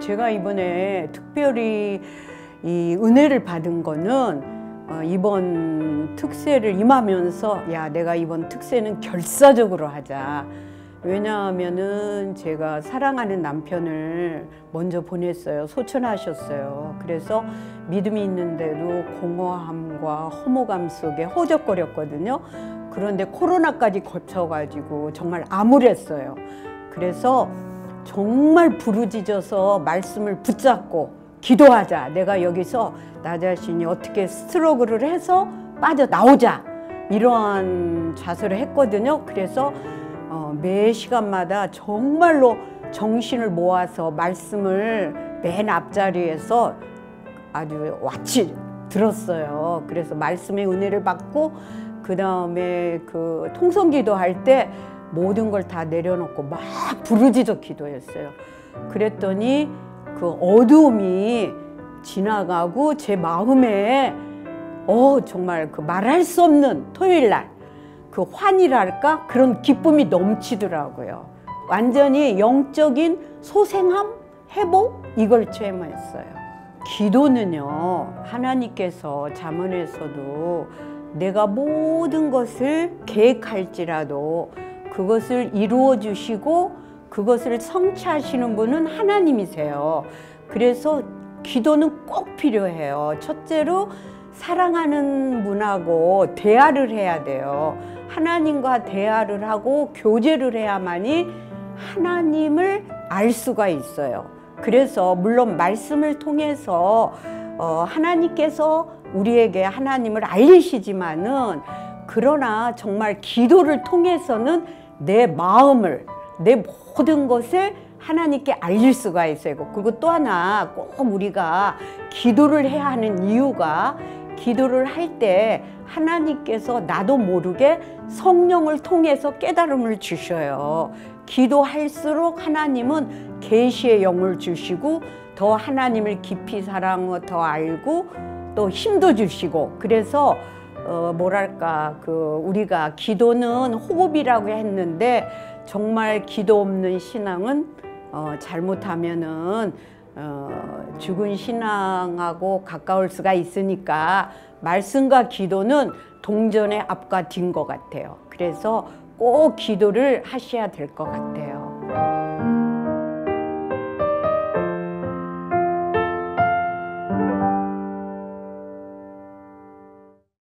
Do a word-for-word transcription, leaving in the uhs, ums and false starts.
제가 이번에 특별히 이 은혜를 받은 거는 어, 이번 특세를 임하면서 야, 내가 이번 특세는 결사적으로 하자. 왜냐하면은 제가 사랑하는 남편을 먼저 보냈어요. 소천하셨어요. 그래서 믿음이 있는데도 공허함과 허무감 속에 허적거렸거든요. 그런데 코로나까지 거쳐가지고 정말 암울했어요. 그래서 정말 부르짖어서 말씀을 붙잡고 기도하자. 내가 여기서 나 자신이 어떻게 스트러글을 해서 빠져나오자. 이러한 자세를 했거든요. 그래서 어, 매 시간마다 정말로 정신을 모아서 말씀을 맨 앞자리에서 아주 왓치 들었어요. 그래서 말씀의 은혜를 받고 그 다음에 그 통성기도 할 때 모든 걸 다 내려놓고 막 부르짖어 기도했어요. 그랬더니 그 어두움이 지나가고 제 마음에 어 정말 그 말할 수 없는 토요일 날 그 환희랄까 그런 기쁨이 넘치더라고요. 완전히 영적인 소생함, 회복 이걸 체험했어요. 기도는요, 하나님께서 잠언에서도 내가 모든 것을 계획할지라도 그것을 이루어 주시고 그것을 성취하시는 분은 하나님이세요. 그래서 기도는 꼭 필요해요. 첫째로 사랑하는 분하고 대화를 해야 돼요. 하나님과 대화를 하고 교제를 해야만이 하나님을 알 수가 있어요. 그래서 물론 말씀을 통해서 어, 하나님께서 우리에게 하나님을 알리시지만은 그러나 정말 기도를 통해서는 내 마음을, 내 모든 것을 하나님께 알릴 수가 있어요. 그리고 또 하나 꼭 우리가 기도를 해야 하는 이유가 기도를 할 때 하나님께서 나도 모르게 성령을 통해서 깨달음을 주셔요. 기도할수록 하나님은 계시의 영을 주시고 더 하나님을 깊이 사랑하고 더 알고 또 힘도 주시고 그래서 어 뭐랄까 그 우리가 기도는 호흡이라고 했는데 정말 기도 없는 신앙은 어 잘못하면은 어 죽은 신앙하고 가까울 수가 있으니까 말씀과 기도는 동전의 앞과 뒤인 것 같아요. 그래서 꼭 기도를 하셔야 될 것 같아요.